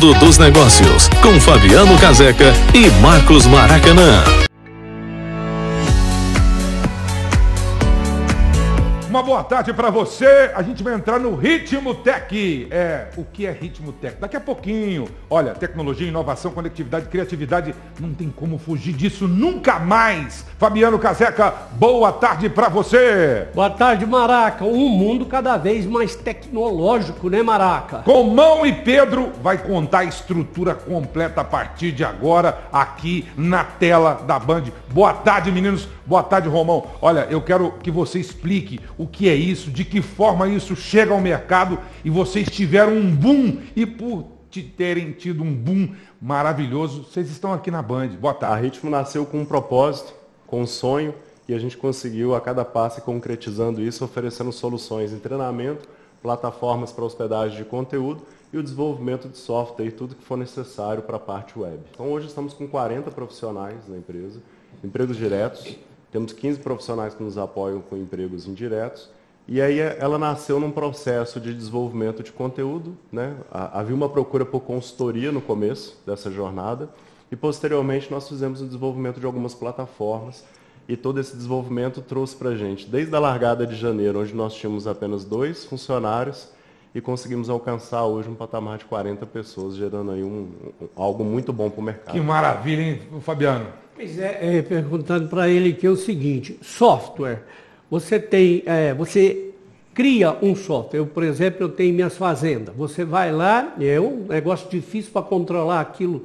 Mundo dos Negócios, com Fabiano Caseca e Marcos Maracanã. Uma boa tarde para você. A gente vai entrar no Ritmo Tech. O que é Ritmo Tech? Daqui a pouquinho. Olha, tecnologia, inovação, conectividade, criatividade, não tem como fugir disso nunca mais. Fabiano Caseca, boa tarde para você. Boa tarde, Maraca. Um mundo cada vez mais tecnológico, né, Maraca? Comão e Pedro vai contar a estrutura completa a partir de agora aqui na tela da Band. Boa tarde, meninos. Boa tarde, Romão. Olha, eu quero que você explique o que é isso, de que forma isso chega ao mercado e vocês tiveram um boom e por terem tido um boom maravilhoso, vocês estão aqui na Band. Boa tarde. A Ritmo nasceu com um propósito, com um sonho e a gente conseguiu a cada passo concretizando isso, oferecendo soluções em treinamento, plataformas para hospedagem de conteúdo e o desenvolvimento de software e tudo que for necessário para a parte web. Então hoje estamos com 40 profissionais na empresa, empregos diretos. Temos 15 profissionais que nos apoiam com empregos indiretos. E aí ela nasceu num processo de desenvolvimento de conteúdo, né? Havia uma procura por consultoria no começo dessa jornada. E posteriormente nós fizemos o desenvolvimento de algumas plataformas. E todo esse desenvolvimento trouxe para a gente, desde a largada de janeiro, onde nós tínhamos apenas 2 funcionários, e conseguimos alcançar hoje um patamar de 40 pessoas, gerando aí algo muito bom para o mercado. Que maravilha, hein, Fabiano? Pois perguntando para ele que é o seguinte, software, você cria um software, eu, por exemplo, eu tenho minhas fazendas, você vai lá, é um negócio difícil para controlar aquilo,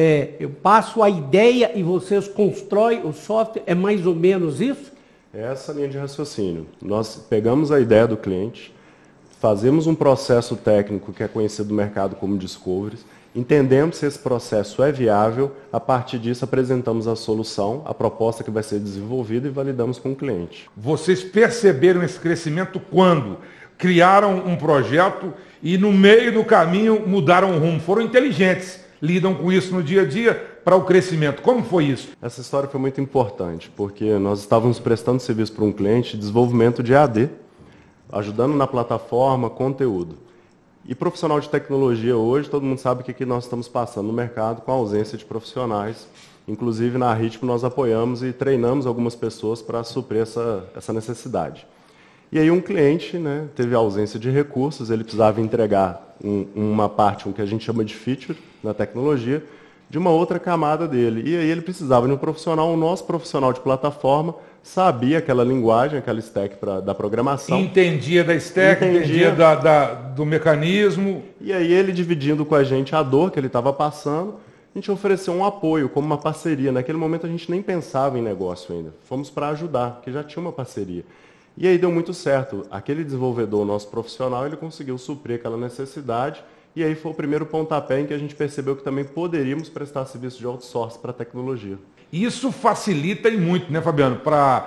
eu passo a ideia e vocês constroem o software, é mais ou menos isso? É essa linha de raciocínio. Nós pegamos a ideia do cliente, fazemos um processo técnico que é conhecido no mercado como discovery, entendemos se esse processo é viável, a partir disso apresentamos a solução, a proposta que vai ser desenvolvida e validamos com o cliente. Vocês perceberam esse crescimento quando criaram um projeto e no meio do caminho mudaram o rumo? Foram inteligentes, lidam com isso no dia a dia para o crescimento. Como foi isso? Essa história foi muito importante, porque nós estávamos prestando serviço para um cliente de desenvolvimento de AD, ajudando na plataforma, conteúdo. E profissional de tecnologia hoje, todo mundo sabe que nós estamos passando no mercado com a ausência de profissionais. Inclusive na Ritmo nós apoiamos e treinamos algumas pessoas para suprir essa necessidade. E aí um cliente, né, teve ausência de recursos, ele precisava entregar uma parte, que a gente chama de feature na tecnologia, de uma outra camada dele. E aí ele precisava de um profissional, o nosso profissional de plataforma, sabia aquela linguagem, aquela stack da programação. Entendia da stack, entendia do mecanismo. E aí ele dividindo com a gente a dor que ele estava passando, a gente ofereceu um apoio, como uma parceria. Naquele momento a gente nem pensava em negócio ainda. Fomos para ajudar, porque já tinha uma parceria. E aí deu muito certo. Aquele desenvolvedor, nosso profissional, ele conseguiu suprir aquela necessidade. E aí foi o primeiro pontapé em que a gente percebeu que também poderíamos prestar serviço de outsourcing para a tecnologia. Isso facilita e muito, né, Fabiano? Para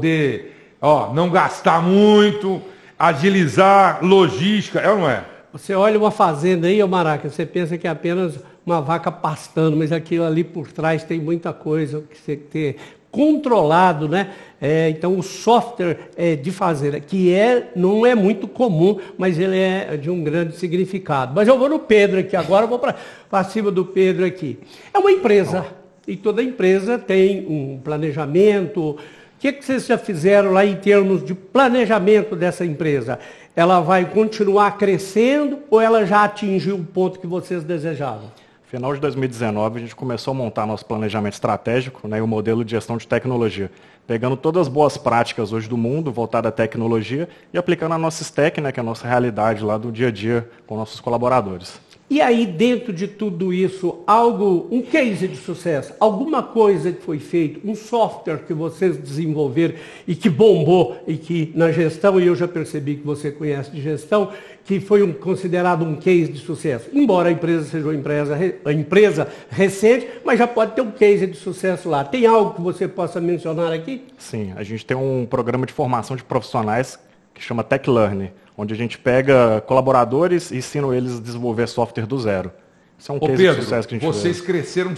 poder não gastar muito, agilizar logística, é ou não é? Você olha uma fazenda aí, Maraca, você pensa que é apenas uma vaca pastando, mas aquilo ali por trás tem muita coisa que você tem que ter controlado, né? Então o software de fazenda, que não é muito comum, mas ele é de um grande significado. Mas eu vou no Pedro aqui agora, eu vou para cima do Pedro aqui. É uma empresa, e toda empresa tem um planejamento. O que vocês já fizeram lá em termos de planejamento dessa empresa? Ela vai continuar crescendo ou ela já atingiu o ponto que vocês desejavam? Final de 2019, a gente começou a montar nosso planejamento estratégico, né, e o modelo de gestão de tecnologia, pegando todas as boas práticas hoje do mundo, voltada à tecnologia, e aplicando a nossa stack, né, que é a nossa realidade lá do dia a dia com nossos colaboradores. E aí, dentro de tudo isso, um case de sucesso, alguma coisa que foi feito, um software que vocês desenvolveram e que bombou, e que na gestão, e eu já percebi que você conhece de gestão, que foi considerado um case de sucesso. Embora a empresa seja uma empresa recente, mas já pode ter um case de sucesso lá. Tem algo que você possa mencionar aqui? Sim, a gente tem um programa de formação de profissionais que chama Tech Learning, onde a gente pega colaboradores e ensina eles a desenvolver software do zero. Isso é um case Pedro, de sucesso que a gente vocês cresceram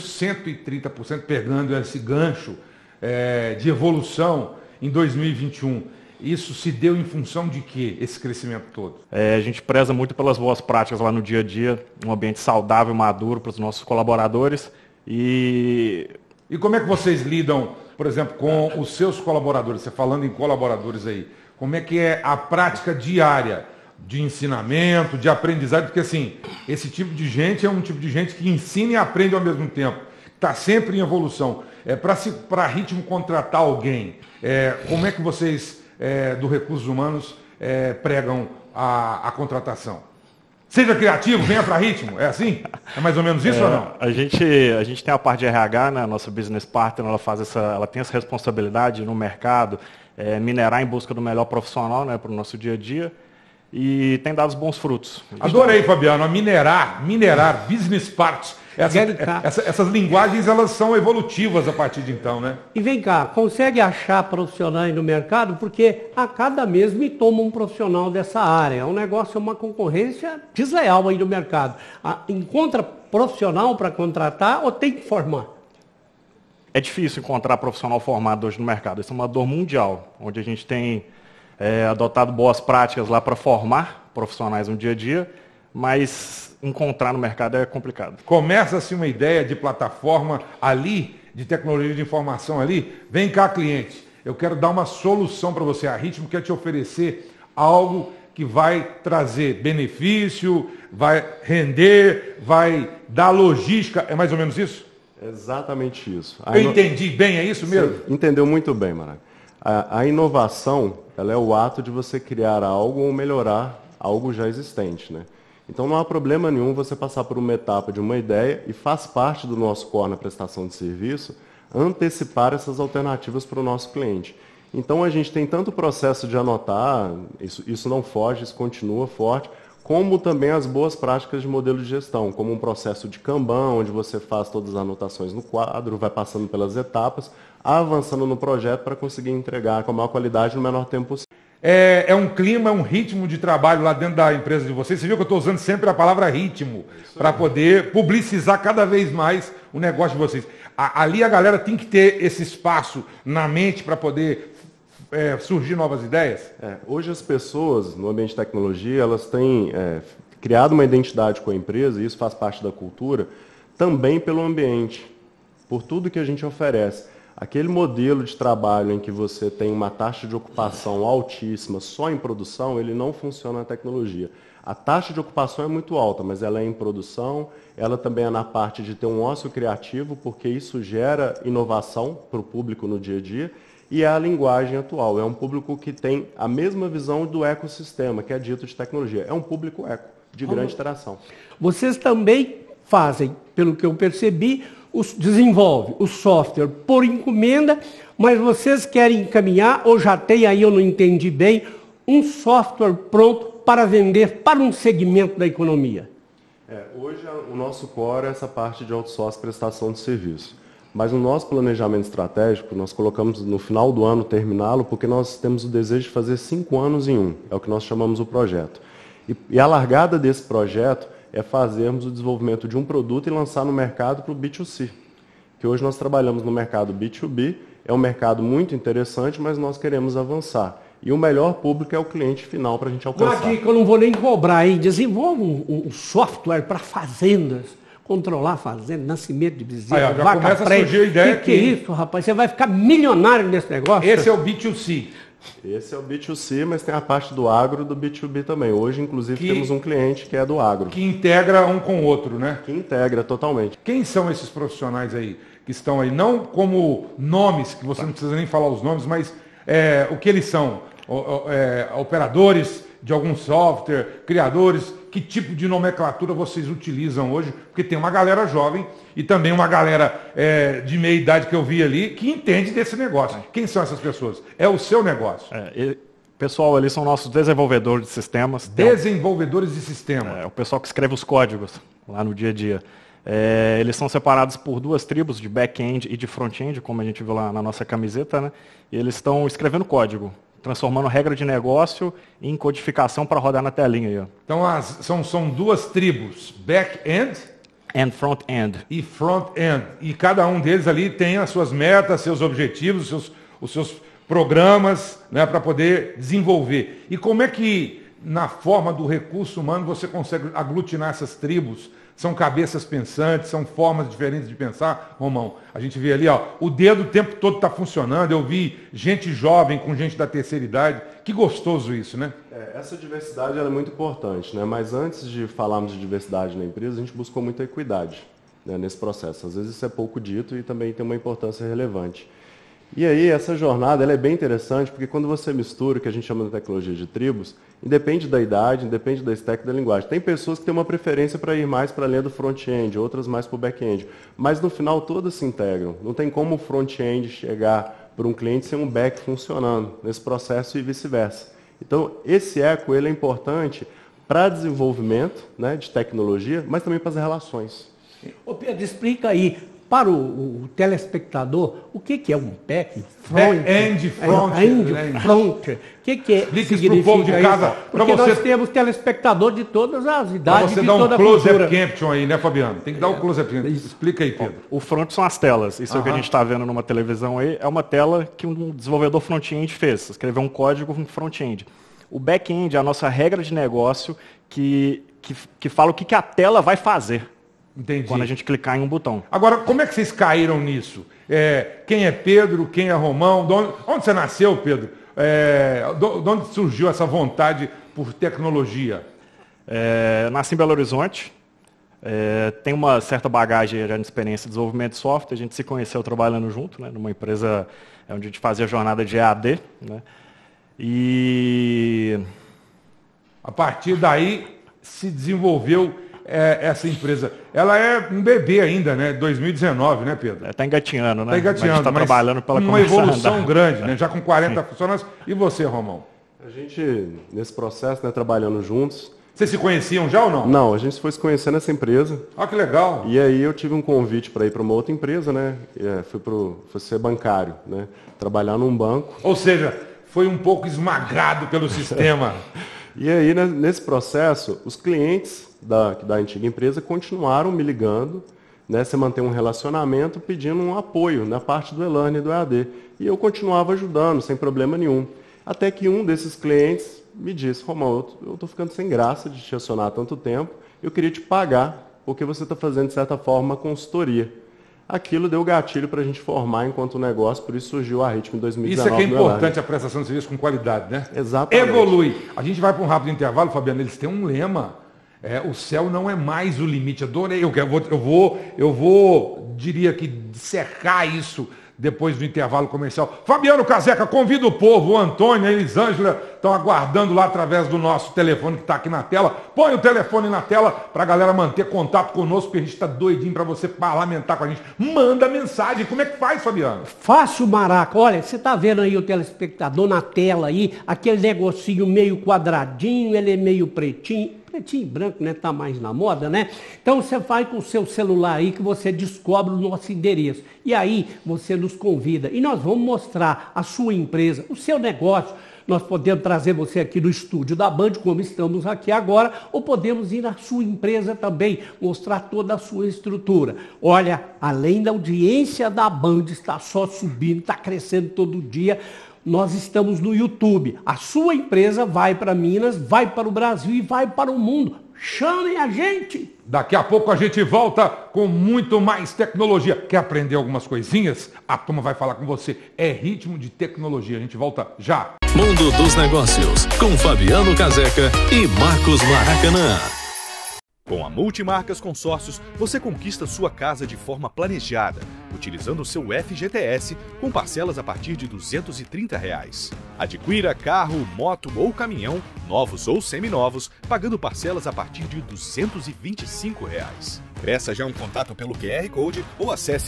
130% pegando esse gancho de evolução em 2021. isso se deu em função de quê, esse crescimento todo? A gente preza muito pelas boas práticas lá no dia a dia, um ambiente saudável, maduro para os nossos colaboradores. E como é que vocês lidam, por exemplo, com os seus colaboradores? Você falando em colaboradores aí, como é que é a prática diária de ensinamento, de aprendizagem? Porque assim, esse tipo de gente é um tipo de gente que ensina e aprende ao mesmo tempo, está sempre em evolução. Para a Ritmo contratar alguém, como é que vocês do Recursos Humanos pregam a contratação? Seja criativo, venha para Ritmo, é assim? É mais ou menos isso ou não? A gente tem a parte de RH, né? Nossa business partner, ela tem essa responsabilidade no mercado, minerar em busca do melhor profissional, né, para o nosso dia a dia, e tem dado bons frutos. Adorei, Fabiano, a minerar, business parts. Essas linguagens, elas são evolutivas a partir de então, né? E vem cá, consegue achar profissionais no mercado? Porque a cada mês me toma um profissional dessa área. É um negócio, é uma concorrência desleal aí no mercado. Encontra profissional para contratar ou tem que formar? É difícil encontrar profissional formado hoje no mercado. Isso é uma dor mundial, onde a gente tem adotado boas práticas lá para formar profissionais no dia a dia, mas encontrar no mercado é complicado. Começa-se uma ideia de plataforma ali, de tecnologia de informação ali. Vem cá, cliente, eu quero dar uma solução para você. A Ritmo quer te oferecer algo que vai trazer benefício, vai render, vai dar logística. É mais ou menos isso? Exatamente isso. Eu entendi bem, é isso mesmo? Você entendeu muito bem, Maraca. A inovação, ela é o ato de você criar algo ou melhorar algo já existente, né? Então não há problema nenhum você passar por uma etapa de uma ideia, e faz parte do nosso core na prestação de serviço antecipar essas alternativas para o nosso cliente. Então a gente tem tanto o processo de anotar, isso não foge, isso continua forte, como também as boas práticas de modelo de gestão, como um processo de Kanban, onde você faz todas as anotações no quadro, vai passando pelas etapas, avançando no projeto para conseguir entregar com a maior qualidade no menor tempo possível. É um clima, é um ritmo de trabalho lá dentro da empresa de vocês. Você viu que eu estou usando sempre a palavra ritmo para poder publicizar cada vez mais o negócio de vocês. Ali a galera tem que ter esse espaço na mente para poder surgir novas ideias? Hoje as pessoas no ambiente de tecnologia, elas têm criado uma identidade com a empresa, e isso faz parte da cultura, também pelo ambiente, por tudo que a gente oferece. Aquele modelo de trabalho em que você tem uma taxa de ocupação altíssima só em produção, ele não funciona na tecnologia. A taxa de ocupação é muito alta, mas ela é em produção, ela também é na parte de ter um ócio criativo, porque isso gera inovação para o público no dia a dia, e é a linguagem atual. É um público que tem a mesma visão do ecossistema, que é dito de tecnologia. É um público eco, de grande interação. Vocês também fazem, pelo que eu percebi, desenvolve o software por encomenda, mas vocês querem encaminhar, ou já tem aí, eu não entendi bem, um software pronto para vender para um segmento da economia. Hoje o nosso core é essa parte de outsourcing, prestação de serviço. Mas no nosso planejamento estratégico, nós colocamos no final do ano terminá-lo, porque nós temos o desejo de fazer 5 anos em 1. É o que nós chamamos o projeto. E a largada desse projeto é fazermos o desenvolvimento de um produto e lançar no mercado para o B2C. Que hoje nós trabalhamos no mercado B2B, é um mercado muito interessante, mas nós queremos avançar. E o melhor público é o cliente final para a gente alcançar. Aqui que eu não vou nem cobrar, hein? Desenvolve um software para fazendas, controlar a fazenda, nascimento de bezerro, já vaca começa a surgir a ideia que é isso, rapaz? Você vai ficar milionário nesse negócio? Esse é o B2C. Esse é o B2C, mas tem a parte do agro e do B2B também. Hoje, inclusive, temos um cliente que é do agro. Que integra um com o outro, né? Que integra totalmente. Quem são esses profissionais aí que estão aí? Não como nomes, que você não precisa nem falar os nomes, mas o que eles são? Operadores de algum software, criadores? Que tipo de nomenclatura vocês utilizam hoje? Porque tem uma galera jovem e também uma galera de meia idade que eu vi ali que entende desse negócio. Quem são essas pessoas? É o seu negócio. Pessoal, ali são nossos desenvolvedores de sistemas. Desenvolvedores de sistemas. O pessoal que escreve os códigos lá no dia a dia. Eles são separados por 2 tribos, de back-end e de front-end, como a gente viu lá na nossa camiseta, né? E eles estão escrevendo código, transformando regra de negócio em codificação para rodar na telinha aí, ó. Então são 2 tribos, back-end and front-end. E front-end. E cada um deles ali tem as suas metas, seus objetivos, os seus programas, né, para poder desenvolver. E como é que, na forma do recurso humano, você consegue aglutinar essas tribos? São cabeças pensantes, são formas diferentes de pensar, Romão. A gente vê ali, ó, o dedo o tempo todo está funcionando. Eu vi gente jovem com gente da terceira idade. Que gostoso isso, né? Essa diversidade ela é muito importante, né? Mas antes de falarmos de diversidade na empresa, a gente buscou muita equidade, né, nesse processo. Às vezes isso é pouco dito e também tem uma importância relevante. E aí, essa jornada ela é bem interessante, porque quando você mistura o que a gente chama de tecnologia de tribos, independe da idade, independe da stack e da linguagem. Tem pessoas que têm uma preferência para ir mais para a linha do front-end, outras mais para o back-end. Mas, no final, todas se integram. Não tem como o front-end chegar para um cliente sem um back funcionando nesse processo e vice-versa. Então, esse eco ele é importante para desenvolvimento, né, de tecnologia, mas também para as relações. Ô Pedro, explica aí, para o telespectador, o que é um back, Back-end, front, o que é? Explica isso pro povo de casa. Porque nós temos telespectador de todas as Para idades, você de dar toda um a cultura. close-up caption aí, né, Fabiano? Tem que dar um close-up caption. Explica aí, Pedro. O front são as telas. Isso é o que a gente está vendo numa televisão aí. É uma tela que um desenvolvedor front-end fez. Escreveu um código em front-end. O back-end é a nossa regra de negócio que fala o que a tela vai fazer. Entendi. Quando a gente clicar em um botão. Agora, como é que vocês caíram nisso? Quem é Pedro, quem é Romão? Onde você nasceu, Pedro? De onde surgiu essa vontade por tecnologia? Nasci em Belo Horizonte. Tenho uma certa bagagem já de experiência de desenvolvimento de software. A gente se conheceu trabalhando junto, né, numa empresa onde a gente fazia jornada de EAD. Né, e A partir daí se desenvolveu essa empresa. Ela é um bebê ainda, né? 2019, né, Pedro? Está engatinhando, né? Está engatinhando, mas trabalhando pela uma evolução grande, né? Já com 40 funcionários. E você, Romão? A gente, nesse processo, né, trabalhando juntos. Vocês se conheciam já ou não? Não, a gente foi se conhecer nessa empresa. Ah, que legal. E aí eu tive um convite para ir para uma outra empresa, né? Fui ser bancário, né? Trabalhar num banco. Ou seja, foi um pouco esmagado pelo sistema. E aí, né, nesse processo, os clientes da antiga empresa continuaram me ligando, né? Você manter um relacionamento pedindo um apoio na parte do e-learning e do EAD. E eu continuava ajudando, sem problema nenhum. Até que um desses clientes me disse: Romão, eu estou ficando sem graça de te acionar há tanto tempo, eu queria te pagar, porque você está fazendo, de certa forma, uma consultoria. Aquilo deu gatilho para a gente formar enquanto negócio, por isso surgiu a Ritmo em 2019. Isso é que é importante, a prestação de serviço com qualidade, né? Exatamente. Evolui. A gente vai para um rápido intervalo, Fabiano, eles têm um lema. O céu não é mais o limite. Adorei. Eu vou, diria que, dissecar isso depois do intervalo comercial. Fabiano Caseca, convida o povo, o Antônio, a Elisângela, estão aguardando lá através do nosso telefone que está aqui na tela. Põe o telefone na tela para a galera manter contato conosco, porque a gente está doidinho para você parlamentar com a gente. Manda mensagem. Como é que faz, Fabiano? Fácil, Maraca. Olha, você está vendo aí o telespectador na tela aí, aquele negocinho meio quadradinho, ele é meio pretinho e branco, né? Tá mais na moda, né? Então você vai com o seu celular aí que você descobre o nosso endereço. E aí você nos convida. E nós vamos mostrar a sua empresa, o seu negócio. Nós podemos trazer você aqui no estúdio da Band, como estamos aqui agora, ou podemos ir na sua empresa também, mostrar toda a sua estrutura. Olha, além da audiência da Band, está só subindo, está crescendo todo dia. Nós estamos no YouTube. A sua empresa vai para Minas, vai para o Brasil e vai para o mundo. Chamem a gente! Daqui a pouco a gente volta com muito mais tecnologia. Quer aprender algumas coisinhas? A turma vai falar com você. É Ritmo de Tecnologia. A gente volta já. Mundo dos Negócios, com Fabiano Caseca e Marcos Maracanã. Com a Multimarcas Consórcios, você conquista sua casa de forma planejada, utilizando o seu FGTS com parcelas a partir de R$ 230. Adquira carro, moto ou caminhão, novos ou seminovos, pagando parcelas a partir de R$ 225. Peça já um contato pelo QR Code ou acesse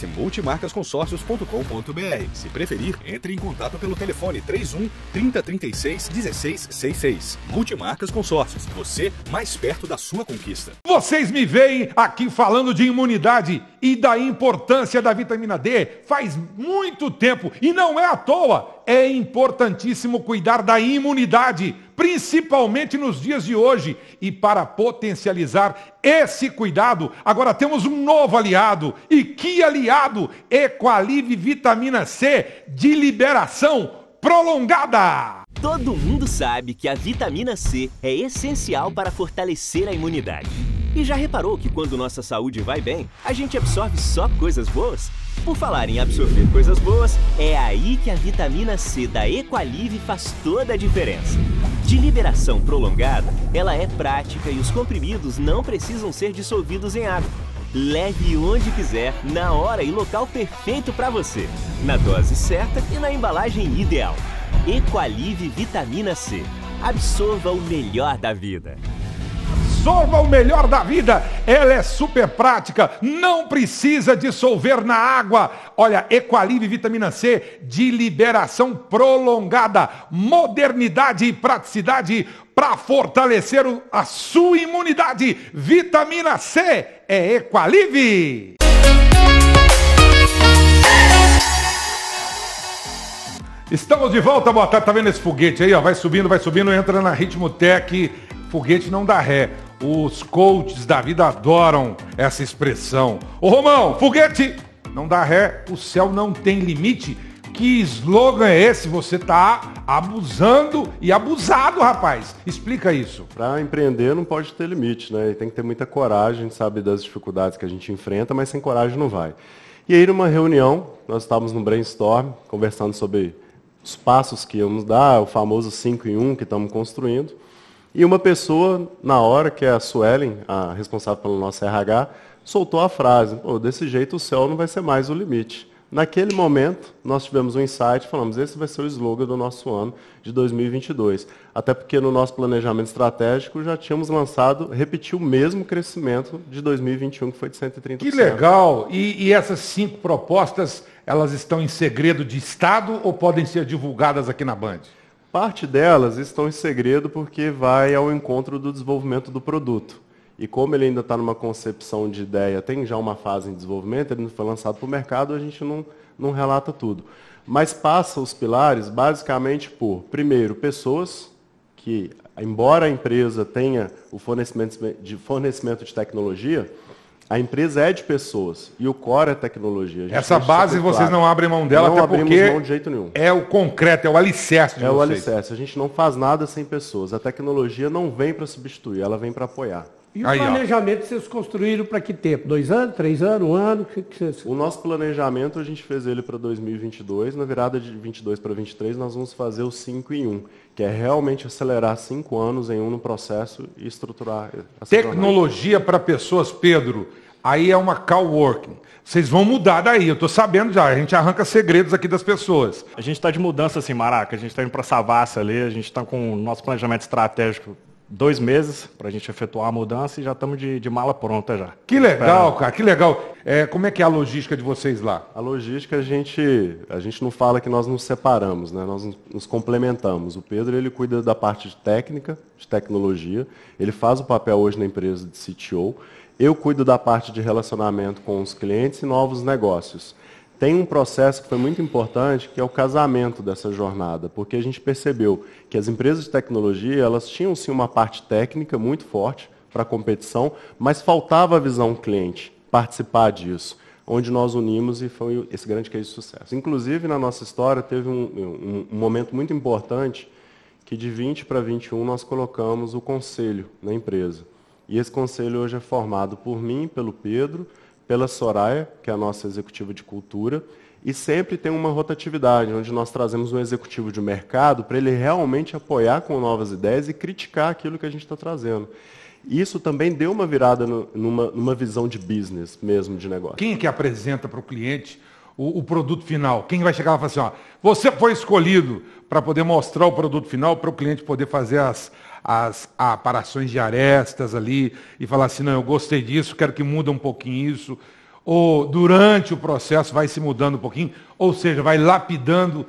multimarcasconsórcios.com.br. Se preferir, entre em contato pelo telefone 31 3036 1666. Multimarcas Consórcios, você mais perto da sua conquista. Vocês me veem aqui falando de imunidade e da importância da vitamina D faz muito tempo e não é à toa. É importantíssimo cuidar da imunidade, principalmente nos dias de hoje. E para potencializar esse cuidado, agora temos um novo aliado. E que aliado? Equalive Vitamina C de liberação prolongada. Todo mundo sabe que a vitamina C é essencial para fortalecer a imunidade. E já reparou que quando nossa saúde vai bem, a gente absorve só coisas boas? Por falar em absorver coisas boas, é aí que a vitamina C da Equalive faz toda a diferença. De liberação prolongada, ela é prática e os comprimidos não precisam ser dissolvidos em água. Leve onde quiser, na hora e local perfeito para você, na dose certa e na embalagem ideal. Equalive Vitamina C. Absorva o melhor da vida. Absorva o melhor da vida. Ela é super prática, não precisa dissolver na água. Olha, Equalive Vitamina C de liberação prolongada. Modernidade e praticidade para fortalecer a sua imunidade. Vitamina C é Equalive. Estamos de volta, boa tarde. Tá vendo esse foguete aí, ó? Vai subindo, entra na Ritmo Tech. Foguete não dá ré. Os coaches da vida adoram essa expressão. Ô Romão, foguete não dá ré, o céu não tem limite. Que slogan é esse? Você tá abusando e abusado, rapaz. Explica isso. Para empreender não pode ter limite, né? Tem que ter muita coragem, a gente sabe das dificuldades que a gente enfrenta, mas sem coragem não vai. E aí numa reunião, nós estávamos num brainstorm, conversando sobre os passos que íamos dar, o famoso 5 em 1 que estamos construindo. E uma pessoa, na hora, que é a Suelen, a responsável pelo nosso RH, soltou a frase: pô, desse jeito o céu não vai ser mais o limite. Naquele momento, nós tivemos um insight e falamos, esse vai ser o slogan do nosso ano de 2022. Até porque no nosso planejamento estratégico já tínhamos lançado, repetiu o mesmo crescimento de 2021, que foi de 130%. Que legal! E essas 5 propostas, elas estão em segredo de Estado ou podem ser divulgadas aqui na Band? Parte delas estão em segredo porque vai ao encontro do desenvolvimento do produto. E como ele ainda está numa concepção de ideia, tem já uma fase em desenvolvimento, ele não foi lançado para o mercado, a gente não relata tudo. Mas passa os pilares basicamente por, primeiro, pessoas que, embora a empresa tenha o fornecimento de tecnologia, a empresa é de pessoas e o core é tecnologia. Essa base vocês não abrem mão dela, não até porque mão de jeito nenhum. É o concreto, é o alicerce de vocês. É o alicerce. A gente não faz nada sem pessoas. A tecnologia não vem para substituir, ela vem para apoiar. E o planejamento vocês construíram para que tempo? 2 anos, 3 anos, 1 ano? O nosso planejamento, a gente fez ele para 2022. Na virada de 22 para 23, nós vamos fazer o 5 em 1, que é realmente acelerar 5 anos em um no processo e estruturar. Tecnologia para pessoas, Pedro, aí é uma coworking. Vocês vão mudar daí, eu estou sabendo já, a gente arranca segredos aqui das pessoas. A gente está de mudança assim, Maraca, a gente está indo para Savassi ali, a gente está com o nosso planejamento estratégico 2 meses para a gente efetuar a mudança e já estamos de mala pronta já. Que legal, cara, que legal. Como é que é a logística de vocês lá? A logística, a gente não fala que nós nos separamos, né? Nós nos complementamos. O Pedro, ele cuida da parte de técnica, de tecnologia, ele faz o papel hoje na empresa de CTO. Eu cuido da parte de relacionamento com os clientes e novos negócios. Tem um processo que foi muito importante, que é o casamento dessa jornada, porque a gente percebeu que as empresas de tecnologia, elas tinham sim uma parte técnica muito forte para a competição, mas faltava a visão cliente, participar disso, onde nós unimos e foi esse grande case de sucesso. Inclusive, na nossa história, teve um momento muito importante, que de 20 para 21 nós colocamos o conselho na empresa. E esse conselho hoje é formado por mim, pelo Pedro, pela Soraya, que é a nossa executiva de cultura, e sempre tem uma rotatividade, onde nós trazemos um executivo de mercado para ele realmente apoiar com novas ideias e criticar aquilo que a gente está trazendo. Isso também deu uma virada numa visão de business mesmo, de negócio. Quem é que apresenta para o cliente o produto final? Quem vai chegar lá e falar assim, ó, você foi escolhido para poder mostrar o produto final, para o cliente poder fazer as aparações de arestas ali e falar assim, não, eu gostei disso, quero que mude um pouquinho isso, ou durante o processo vai se mudando um pouquinho, ou seja, vai lapidando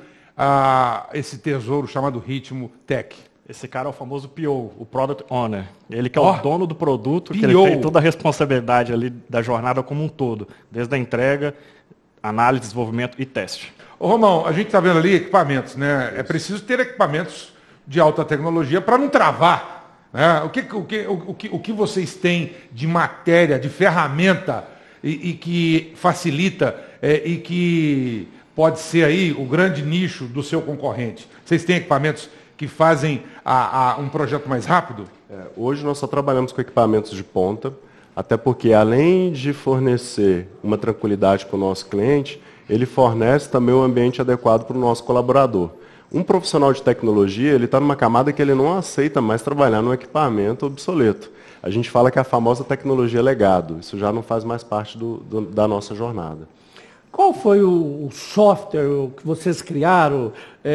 esse tesouro chamado Ritmo Tech. Esse cara é o famoso PO, o Product Owner. Ele que é o dono do produto, que ele tem toda a responsabilidade ali da jornada como um todo, desde a entrega, análise, desenvolvimento e teste. Ô Romão, a gente está vendo ali equipamentos, né? É preciso ter equipamentos de alta tecnologia para não travar. Né? O que vocês têm de matéria, de ferramenta e que facilita e que pode ser aí o grande nicho do seu concorrente? Vocês têm equipamentos que fazem um projeto mais rápido? Hoje nós só trabalhamos com equipamentos de ponta, até porque além de fornecer uma tranquilidade para o nosso cliente, ele fornece também um ambiente adequado para o nosso colaborador. Um profissional de tecnologia, ele está numa camada que ele não aceita mais trabalhar num equipamento obsoleto. A gente fala que é a famosa tecnologia legado. Isso já não faz mais parte da nossa jornada. Qual foi o software que vocês criaram,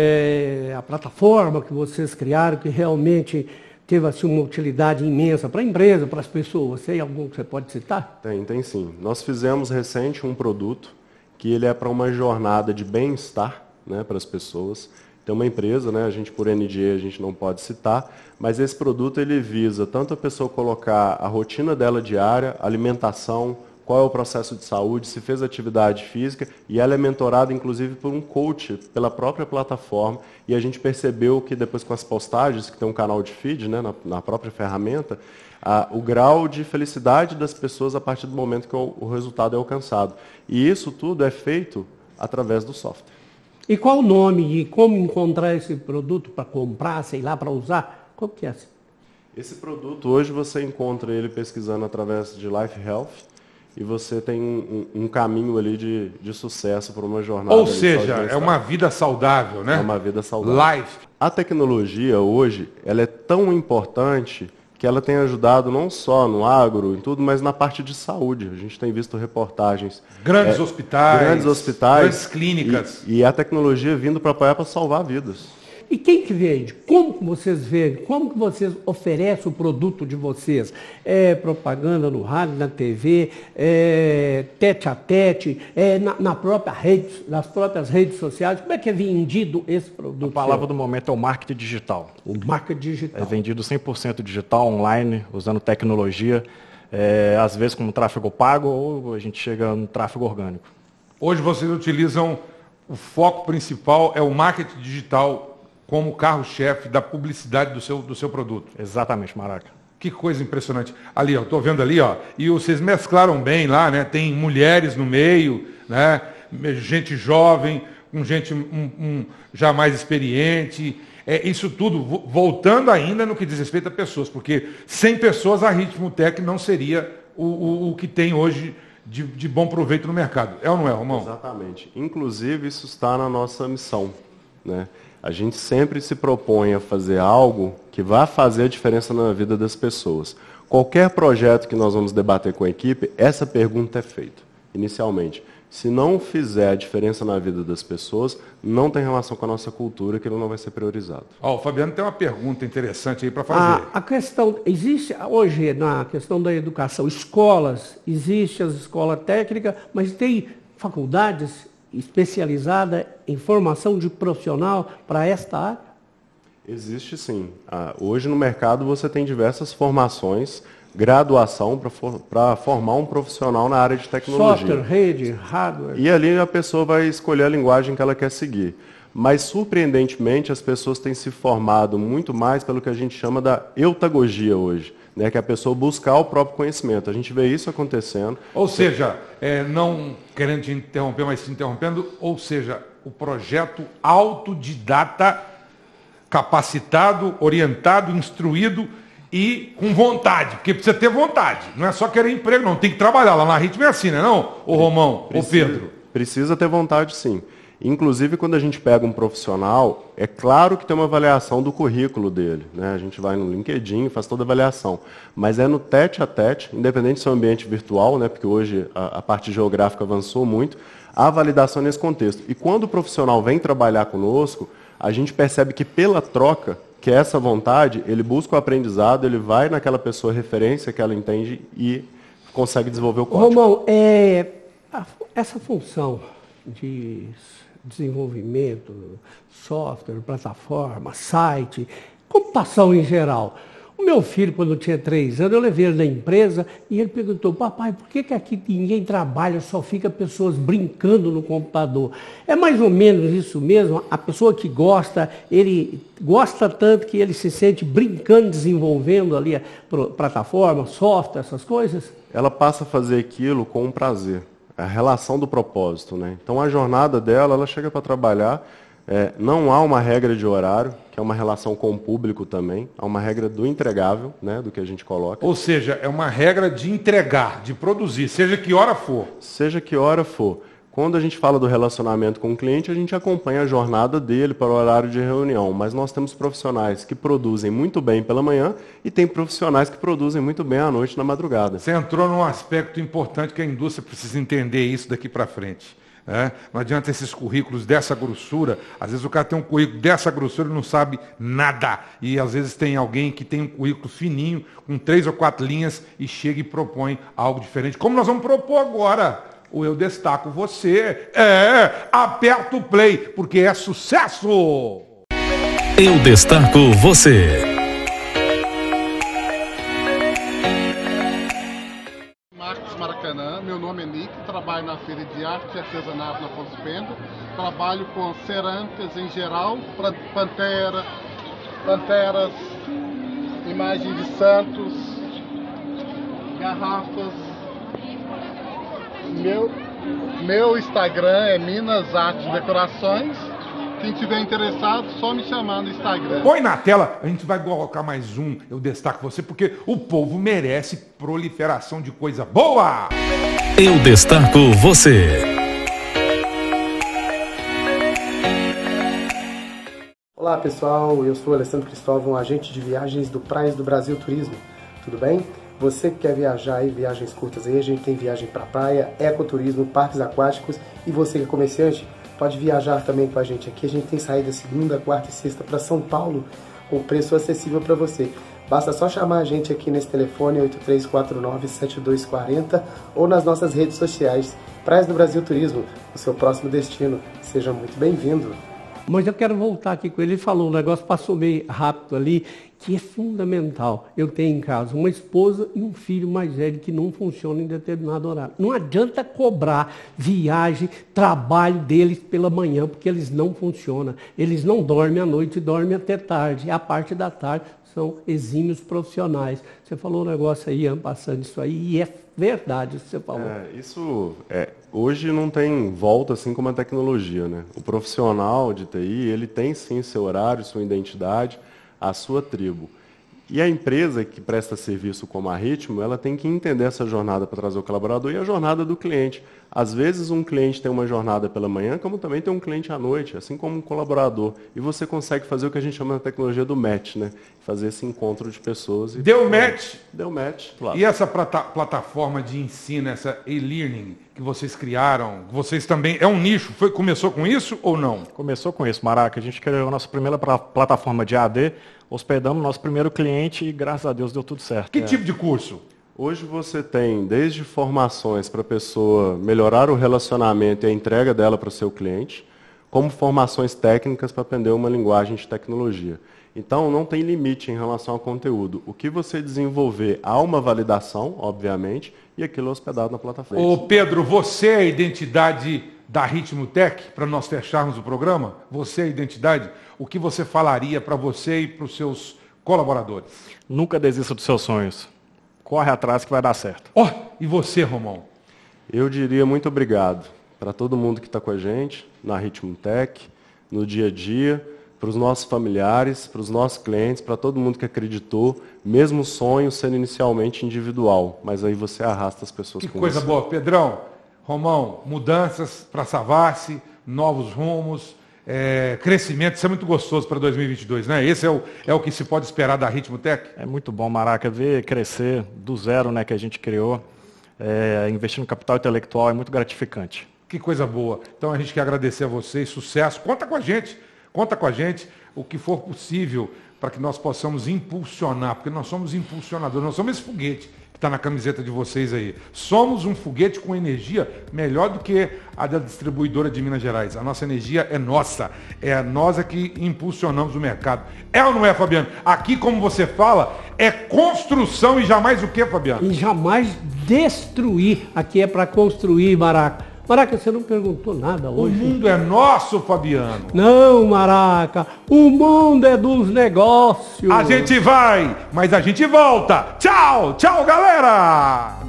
a plataforma que vocês criaram, que realmente teve assim, uma utilidade imensa para a empresa, para as pessoas? Tem algum que você pode citar? Tem sim. Nós fizemos recente um produto que ele é para uma jornada de bem-estar, né, para as pessoas. Tem uma empresa, né, a gente por NDA a gente não pode citar, mas esse produto ele visa tanto a pessoa colocar a rotina dela diária, alimentação, qual é o processo de saúde, se fez atividade física, e ela é mentorada inclusive por um coach pela própria plataforma, e a gente percebeu que depois com as postagens, que tem um canal de feed, né, na própria ferramenta, o grau de felicidade das pessoas a partir do momento que o resultado é alcançado. E isso tudo é feito através do software. E qual o nome e como encontrar esse produto para comprar, sei lá, para usar? Qual que é assim? Esse produto hoje você encontra ele pesquisando através de Life Health e você tem um caminho ali de sucesso para uma jornada. Ou seja, é uma vida saudável, né? É uma vida saudável. Life. A tecnologia hoje, ela é tão importante que ela tem ajudado não só no agro, em tudo, mas na parte de saúde. A gente tem visto reportagens. Grandes hospitais. Grandes clínicas. E a tecnologia vindo para apoiar para salvar vidas. E quem que vende? Como que vocês vendem? Como que vocês oferecem o produto de vocês? É propaganda no rádio, na TV, tete a tete, nas próprias redes sociais? Como é que é vendido esse produto? A palavra do momento é o marketing digital. O marketing digital. É vendido 100% digital, online, usando tecnologia, às vezes com tráfego pago ou a gente chega no tráfego orgânico. Hoje vocês utilizam, o foco principal é o marketing digital como carro-chefe da publicidade do seu produto. Exatamente, Maraca. Que coisa impressionante. Ali, ó, estou vendo ali, ó, e vocês mesclaram bem lá, né? Tem mulheres no meio, né? Gente jovem, com gente já mais experiente. Isso tudo voltando ainda no que diz respeito a pessoas, porque sem pessoas a Ritmo Tech não seria o que tem hoje de bom proveito no mercado. É ou não é, Romão? Exatamente. Inclusive, isso está na nossa missão, né? A gente sempre se propõe a fazer algo que vá fazer a diferença na vida das pessoas. Qualquer projeto que nós vamos debater com a equipe, essa pergunta é feita, inicialmente. Se não fizer a diferença na vida das pessoas, não tem relação com a nossa cultura, que ele não vai ser priorizado. O Fabiano tem uma pergunta interessante aí para fazer. A questão, existe hoje na questão da educação, escolas, existe as escolas técnicas, mas tem faculdades especializada em formação de profissional para esta área? Existe sim. Hoje no mercado você tem diversas formações, graduação para formar um profissional na área de tecnologia. Software, rede, hardware. E ali a pessoa vai escolher a linguagem que ela quer seguir. Mas, surpreendentemente, as pessoas têm se formado muito mais pelo que a gente chama da eutagogia hoje, né? Que é a pessoa buscar o próprio conhecimento. A gente vê isso acontecendo. Ou seja, não querendo te interromper, mas te interrompendo, ou seja, o projeto autodidata, capacitado, orientado, instruído e com vontade, porque precisa ter vontade. Não é só querer emprego, não. Tem que trabalhar. Lá na Ritmo é assim, não, o Romão, o Pedro? Precisa ter vontade, sim. Inclusive, quando a gente pega um profissional, é claro que tem uma avaliação do currículo dele, né? A gente vai no LinkedIn, faz toda a avaliação. Mas é no tete a tete, independente se é um ambiente virtual, né? Porque hoje a parte geográfica avançou muito, a validação nesse contexto. E quando o profissional vem trabalhar conosco, a gente percebe que pela troca, que é essa vontade, ele busca o aprendizado, ele vai naquela pessoa referência que ela entende e consegue desenvolver o código. Romão, essa função de desenvolvimento, software, plataforma, site, computação em geral. O meu filho, quando tinha 3 anos, eu levei ele na empresa e ele perguntou: papai, por que aqui ninguém trabalha, só fica pessoas brincando no computador? É mais ou menos isso mesmo? A pessoa que gosta, ele gosta tanto que ele se sente brincando, desenvolvendo ali a plataforma, software, essas coisas? Ela passa a fazer aquilo com um prazer. a relação do propósito, né? Então a jornada dela, ela chega para trabalhar, não há uma regra de horário, que é uma relação com o público também, há uma regra do entregável, né, do que a gente coloca. Ou seja, é uma regra de entregar, de produzir, seja que hora for. Seja que hora for. Quando a gente fala do relacionamento com o cliente, a gente acompanha a jornada dele para o horário de reunião, mas nós temos profissionais que produzem muito bem pela manhã e tem profissionais que produzem muito bem à noite, na madrugada. Você entrou num aspecto importante que a indústria precisa entender isso daqui para frente. Não adianta esses currículos dessa grossura, às vezes o cara tem um currículo dessa grossura e não sabe nada. E às vezes tem alguém que tem um currículo fininho, com 3 ou 4 linhas, e chega e propõe algo diferente. Como nós vamos propor agora? Eu destaco você. Aperta o play, porque é sucesso! Eu destaco você. Marcos Maracanã, meu nome é Nick, trabalho na Feira de Arte e Artesanato na Afonso Pena, trabalho com cerâmicas em geral, panteras, imagens de santos, garrafas. Meu Instagram é Minas Arte Decorações. Quem tiver interessado, só me chamar no Instagram. Põe na tela, a gente vai colocar mais um, eu destaco você, porque o povo merece proliferação de coisa boa! Eu destaco você. Olá pessoal, eu sou Alessandro Cristóvão, agente de viagens do Praias do Brasil Turismo. Tudo bem? Você que quer viajar aí, viagens curtas aí, a gente tem viagem para praia, ecoturismo, parques aquáticos, e você que é comerciante, pode viajar também com a gente aqui. A gente tem saída segunda, quarta e sexta para São Paulo com preço acessível para você. Basta só chamar a gente aqui nesse telefone 8349-7240 ou nas nossas redes sociais. Praias do Brasil Turismo, o seu próximo destino. Seja muito bem-vindo. Mas eu quero voltar aqui com ele. Ele falou, o negócio passou meio rápido ali, que é fundamental. Eu tenho em casa uma esposa e um filho mais velho que não funcionam em determinado horário. Não adianta cobrar viagem, trabalho deles pela manhã, porque eles não funcionam. Eles não dormem à noite, dormem até tarde. E a parte da tarde são exímios profissionais. Você falou um negócio aí, passando isso aí, e é verdade isso que você falou. Hoje não tem volta assim como a tecnologia, né? O profissional de TI, ele tem sim seu horário, sua identidade, a sua tribo. E a empresa que presta serviço como a Ritmo, ela tem que entender essa jornada para trazer o colaborador e a jornada do cliente. Às vezes um cliente tem uma jornada pela manhã, como também tem um cliente à noite, assim como um colaborador. E você consegue fazer o que a gente chama na tecnologia do match, né? Fazer esse encontro de pessoas. Deu match? Deu match, claro. E essa plataforma de ensino, essa e-learning que vocês criaram, vocês também, é um nicho, começou com isso ou não? Começou com isso, Maraca. A gente criou a nossa primeira plataforma de AD, hospedamos nosso primeiro cliente e, graças a Deus, deu tudo certo. Que tipo de curso? Hoje você tem desde formações para a pessoa melhorar o relacionamento e a entrega dela para o seu cliente, como formações técnicas para aprender uma linguagem de tecnologia. Então, não tem limite em relação ao conteúdo. O que você desenvolver, há uma validação, obviamente, e aquilo é hospedado na plataforma. Ô Pedro, você é a identidade da Ritmo Tech, para nós fecharmos o programa? Você é a identidade? O que você falaria para você e para os seus colaboradores? Nunca desista dos seus sonhos. Corre atrás que vai dar certo. E você, Romão? Eu diria muito obrigado para todo mundo que está com a gente, na Ritmo Tech, no dia a dia, para os nossos familiares, para os nossos clientes, para todo mundo que acreditou, mesmo o sonho sendo inicialmente individual, mas aí você arrasta as pessoas com você. Que coisa boa. Pedrão, Romão, mudanças para Savassi, novos rumos, crescimento, isso é muito gostoso para 2022, né? Esse é o que se pode esperar da Ritmo Tech? É muito bom, Maraca, ver crescer do zero, né, que a gente criou, investir no capital intelectual é muito gratificante. Que coisa boa. Então a gente quer agradecer a vocês, sucesso, conta com a gente o que for possível para que nós possamos impulsionar, porque nós somos impulsionadores, nós somos esse foguete que está na camiseta de vocês aí. Somos um foguete com energia melhor do que a da distribuidora de Minas Gerais. A nossa energia é nossa, nós que impulsionamos o mercado. É ou não é, Fabiano? Aqui, como você fala, é construção e jamais o quê, Fabiano? E jamais destruir. Aqui é para construir, Maraca. Maraca, você não perguntou nada hoje. O mundo é nosso, Fabiano. Não, Maraca. O mundo é dos negócios. A gente vai, mas a gente volta. Tchau, tchau, galera.